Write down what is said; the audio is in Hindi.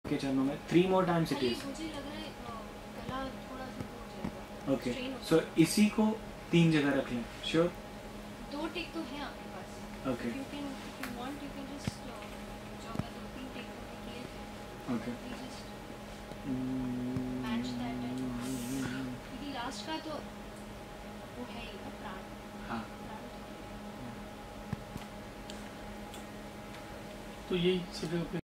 के चरणों में 3 more times it is. मुझे लग रहा है गला थोड़ा सा हो जाएगा. Okay. So इसी को 3 जगह रख लें. Sure. 2 टेक तो है आपके पास. Okay. You can, if you want, you can just जो अगर 2-3 टेक तो किए थे. Okay. You just match that and क्योंकि लास्ट का तो वो है ही प्राण. हाँ. तो यही सब जगह पे